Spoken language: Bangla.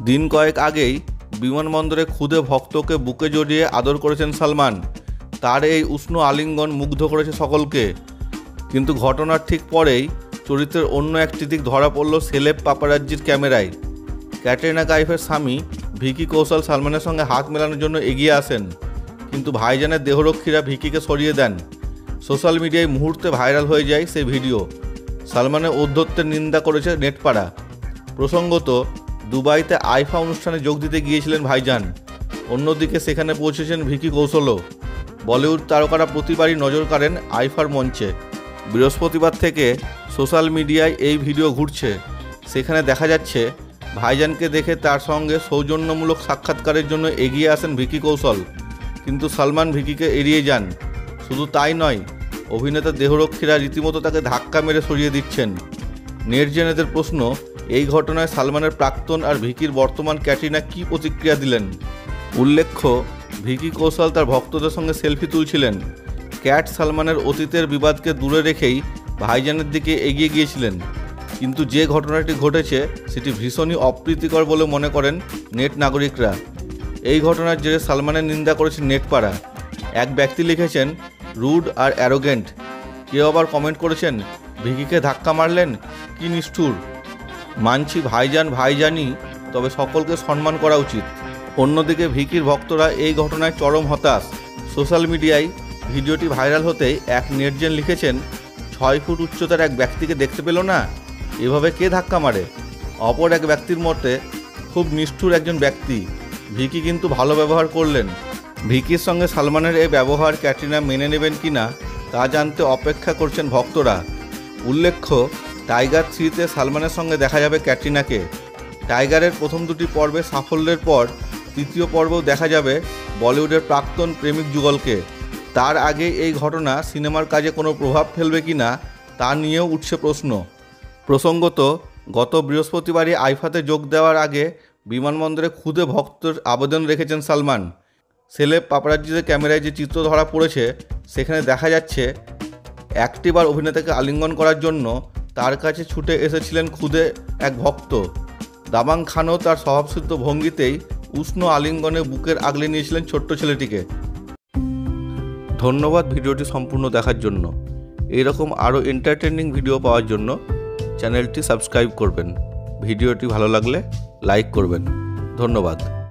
দিন কয়েক আগেই বিমানবন্দরে খুদে ভক্তকে বুকে জড়িয়ে আদর করেছেন সালমান। তার এই উষ্ণ আলিঙ্গন মুগ্ধ করেছে সকলকে। কিন্তু ঘটনার ঠিক পরেই চরিত্রের অন্য একটি দিক ধরা পড়ল সেলেব পাপারাজ্জির ক্যামেরায়। ক্যাটরিনা কাইফের স্বামী ভিকি কৌশল সালমানের সঙ্গে হাত মেলানোর জন্য এগিয়ে আসেন, কিন্তু ভাইজানের দেহরক্ষীরা ভিকিকে সরিয়ে দেন। সোশ্যাল মিডিয়ায় মুহূর্তে ভাইরাল হয়ে যায় সেই ভিডিও। সালমানের ঔদ্ধত্যের নিন্দা করেছে নেটপাড়া। প্রসঙ্গত, দুবাইতে আইফা অনুষ্ঠানে যোগ দিতে গিয়েছিলেন ভাইজান। অন্যদিকে সেখানে পৌঁছেছেন ভিকি কৌশলও। বলিউড তারকারা প্রতিবারই নজর কাড়েন আইফার মঞ্চে। বৃহস্পতিবার থেকে সোশ্যাল মিডিয়ায় এই ভিডিও ঘুরছে। সেখানে দেখা যাচ্ছে ভাইজানকে দেখে তার সঙ্গে সৌজন্যমূলক সাক্ষাৎকারের জন্য এগিয়ে আসেন ভিকি কৌশল, কিন্তু সালমান ভিকিকে এড়িয়ে যান। শুধু তাই নয়, অভিনেতার দেহরক্ষীরা রীতিমতো তাকে ধাক্কা মেরে সরিয়ে দিচ্ছেন। নেটজেনেদের প্রশ্ন, এই ঘটনায় সালমানের প্রাক্তন আর ভিকির বর্তমান ক্যাটরিনা কী প্রতিক্রিয়া দিলেন। উল্লেখ্য, ভিকি কৌশল তার ভক্তদের সঙ্গে সেলফি তুলছিলেন। ক্যাট সালমানের অতীতের বিবাদকে দূরে রেখেই ভাইজানের দিকে এগিয়ে গিয়েছিলেন। কিন্তু যে ঘটনাটি ঘটেছে সেটি ভীষণই অপ্রীতিকর বলে মনে করেন নেট নাগরিকরা। এই ঘটনার জেরে সালমানের নিন্দা করেছে নেটপাড়া। এক ব্যক্তি লিখেছেন, রুড আর অ্যারোগেন্ট। কেউ আবার কমেন্ট করেছেন, ভিকিকে ধাক্কা মারলেন, কি নিষ্ঠুর। মানছি ভাইজান ভাইজানই, তবে সকলকে সম্মান করা উচিত। অন্যদিকে ভিকির ভক্তরা এই ঘটনায় চরম হতাশ। সোশ্যাল মিডিয়ায় ভিডিওটি ভাইরাল হতেই এক নেটজেন লিখেছেন, 6 ফুট উচ্চতার এক ব্যক্তিকে দেখতে পেল না, এভাবে কে ধাক্কা মারে। অপর এক ব্যক্তির মতে, খুব নিষ্ঠুর একজন ব্যক্তি, ভিকি কিন্তু ভালো ব্যবহার করলেন। ভিকির সঙ্গে সালমানের এই ব্যবহার ক্যাটরিনা মেনে নেবেন কিনা তা জানতে অপেক্ষা করছেন ভক্তরা। উল্লেখ্য, টাইগার 3-তে সালমানের সঙ্গে দেখা যাবে ক্যাটরিনাকে। টাইগারের প্রথম দুটি পর্বে সাফল্যের পর তৃতীয় পর্বেও দেখা যাবে বলিউডের প্রাক্তন প্রেমিক যুগলকে। তার আগে এই ঘটনা সিনেমার কাজে কোনো প্রভাব ফেলবে কিনা তা নিয়েও উঠছে প্রশ্ন। প্রসঙ্গত, গত বৃহস্পতিবারই আইফাতে যোগ দেওয়ার আগে বিমানবন্দরে খুদে ভক্তের আবেদন রেখেছেন সালমান। সেলেব পাপারাজ্জিদের ক্যামেরায় যে চিত্র ধরা পড়েছে সেখানে দেখা যাচ্ছে একটিবার অভিনেতাকে আলিঙ্গন করার জন্য তার কাছে ছুটে এসেছিলেন খুদে এক ভক্ত। দাবাং খানও তার স্বভাবসিদ্ধ ভঙ্গিতেই উষ্ণ আলিঙ্গনে বুকের আগলে নিয়েছিলেন ছোট্ট ছেলেটিকে। ধন্যবাদ ভিডিওটি সম্পূর্ণ দেখার জন্য। এইরকম আরও এন্টারটেইনিং ভিডিও পাওয়ার জন্য চ্যানেলটি সাবস্ক্রাইব করবেন। ভিডিওটি ভালো লাগলে লাইক করবেন। ধন্যবাদ।